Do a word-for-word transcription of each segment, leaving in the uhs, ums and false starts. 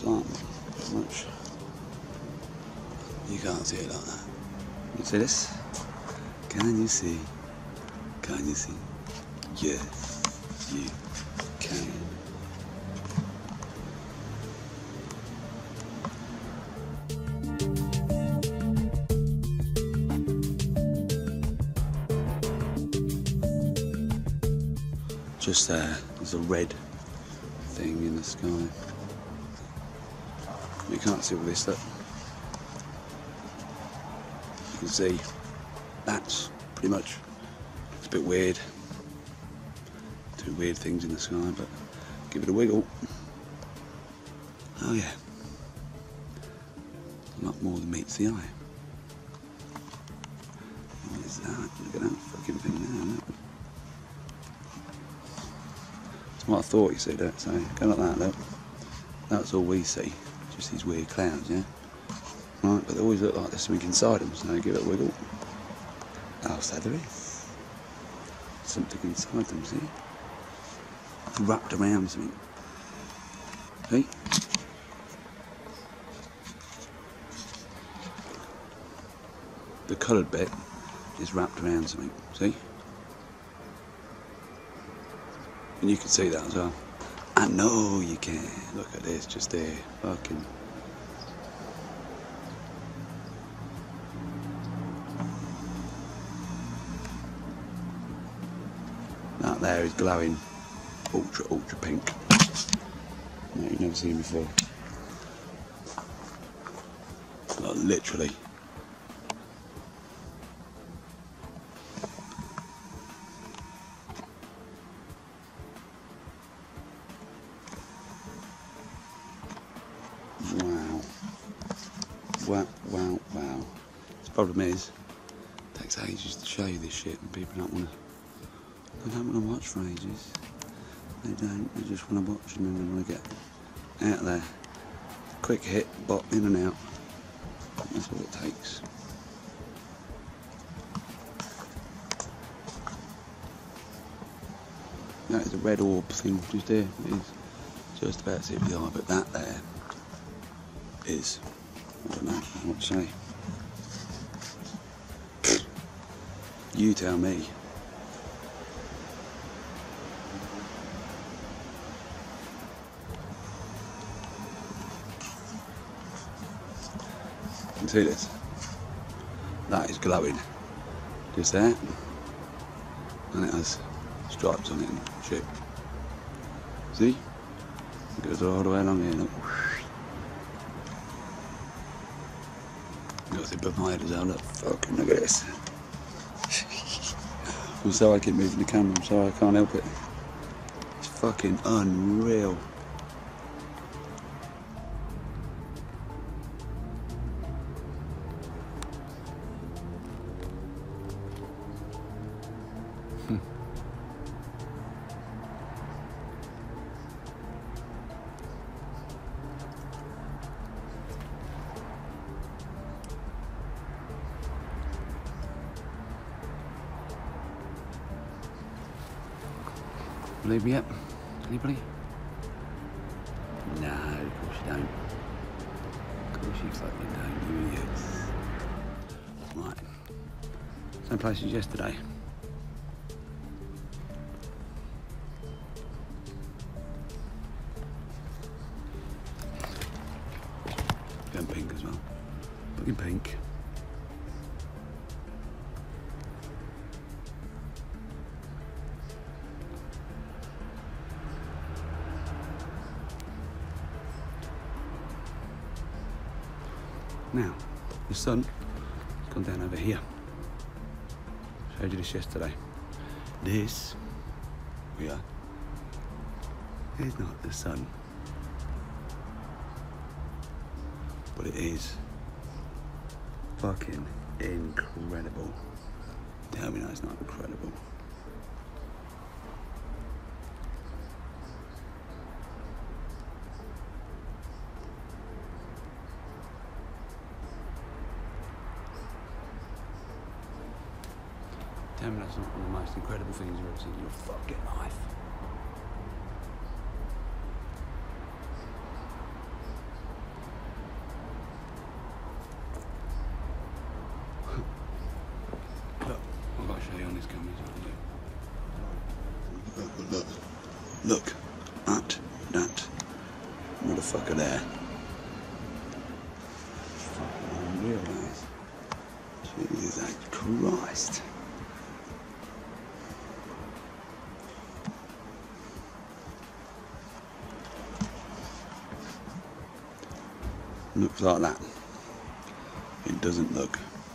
clouds aren't very much. You can't see it like that. You see this? Can you see? Can you see? Yes, you can. Just there, there's a red thing in the sky. You can't see all this stuff. You can see that's pretty much, it's a bit weird. Two weird things in the sky, but give it a wiggle. Oh yeah. A lot more than meets the eye. What is that? Look at that fucking thing there, look. That's what I thought, you see that, so go like that, look. That's all we see, just these weird clouds, yeah? Right, but they always look like there's something inside them, so give it a wiggle. Oh, so there is. Something inside them, see? Wrapped around something. See? The coloured bit is wrapped around something, see? And you can see that as well. I know you can. Look at this, just there. Fucking. That there is glowing ultra, ultra pink. No, you've never seen before. Like, literally. Wow. Wow, wow, wow. The problem is, it takes ages to show you this shit and people don't want to, they don't want to watch for ages. They don't, they just want to watch and then they want to get out there. Quick hit, bop, in and out. That's all it takes. That is a red orb thing just there. It is just about to see the eye, but that there is, I don't know what to say. You tell me. You can see this? That is glowing. Just there. And it has stripes on it and shit. See? It goes all the way along here. Look. Got the above my head as well. Look, fucking look at this. I'm sorry I keep moving the camera, I'm sorry I can't help it. It's fucking unreal. Hmm. Believe me yet? Anybody? No, of course you don't. Of course you fucking don't, you idiots. Right. Same place as yesterday. Going pink as well. Looking pink. Now, the sun has gone down over here. Showed you this yesterday. This, yeah, is not the sun. But it is fucking incredible. Tell me that's not incredible. Tell me that's not one of the most incredible things you've ever seen in your fucking life. Look at that motherfucker there. Fucking unreal, guys. Jesus Christ. Looks like that. It doesn't look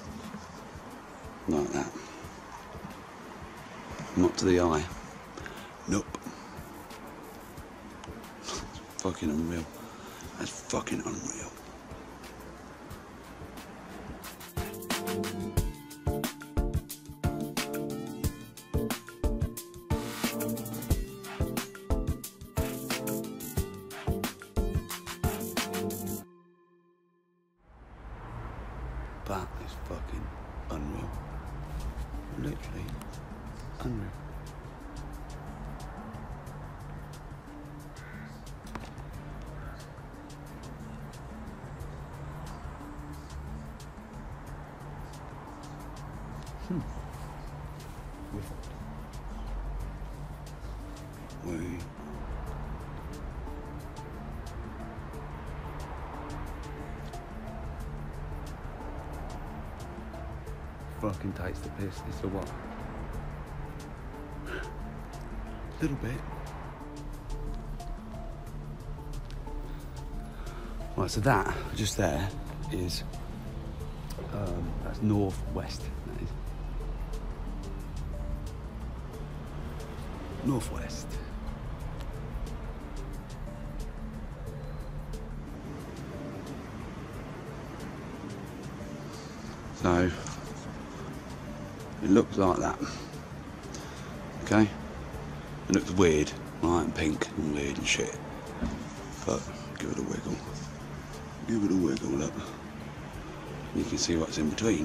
like that. Not to the eye. Nope. Fucking unreal. That's fucking unreal. That is fucking unreal. Literally unreal. Hmm. We fucking takes the piss, this or what? Little bit. Right, so that just there is um, that's northwest. That is northwest. So it looks like that. Okay? It looks weird, right, and pink and weird and shit. But give it a wiggle. Give it a wiggle, look. You can see what's in between.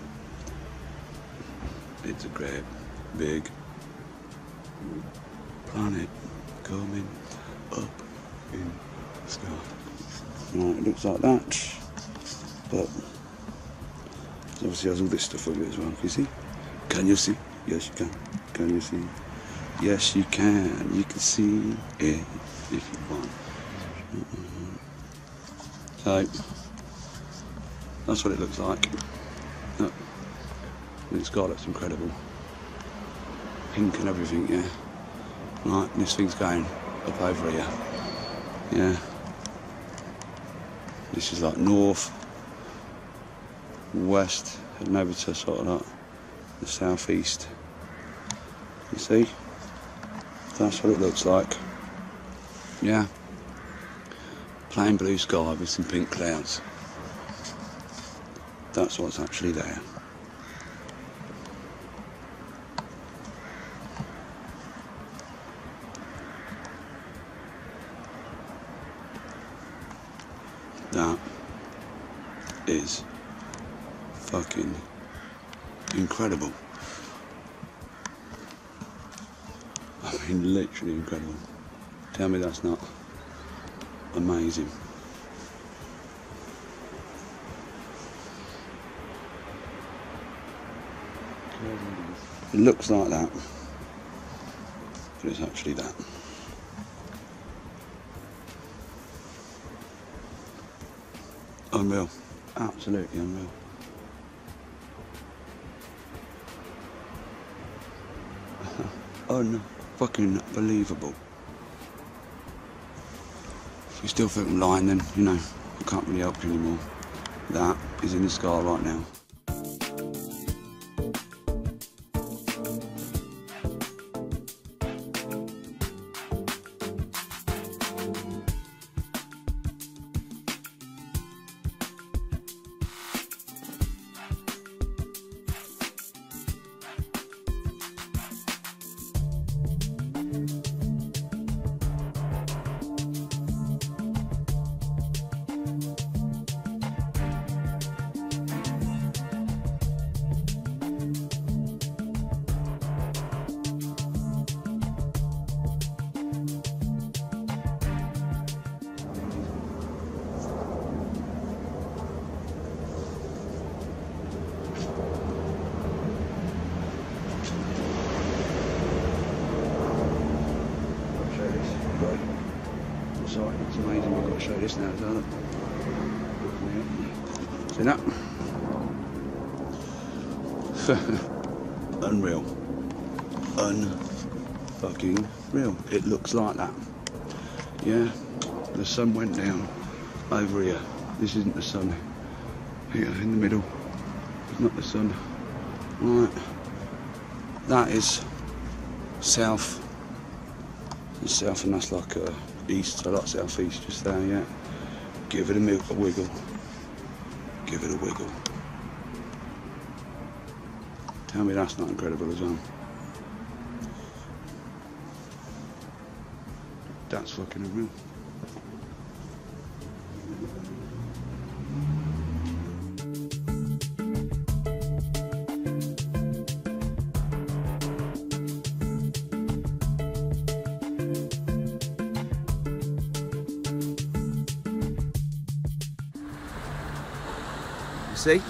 It's a great big planet coming up in the sky. Right, it looks like that. But it obviously has all this stuff over it as well. Can you see? Can you see? Yes, you can. Can you see? Yes, you can. You can see it if you want. Mm-hmm. So that's what it looks like. Look, the sky looks incredible. Pink and everything, yeah. Right, this thing's going up over here. Yeah. This is like north, west, heading over to sort of like the southeast. You see? That's what it looks like. Yeah. Plain blue sky with some pink clouds. That's what's actually there. That is fucking incredible. I mean, literally incredible. Tell me that's not amazing. It looks like that, but it's actually that. Unreal. Absolutely unreal. Un-fucking believable. If you still think I'm lying, then, you know, I can't really help you anymore. That is in the sky right now. amazing. I've got to show this now as well. Look. See that? Unreal. Un-fucking real. It looks like that. Yeah, the sun went down over here. This isn't the sun. Here in the middle. It's not the sun. Right. That is south. It's south, and that's like uh, east. I like south east just there. Yeah. Give it a, a wiggle. Give it a wiggle. Tell me that's not incredible as well. That's fucking unreal. You see?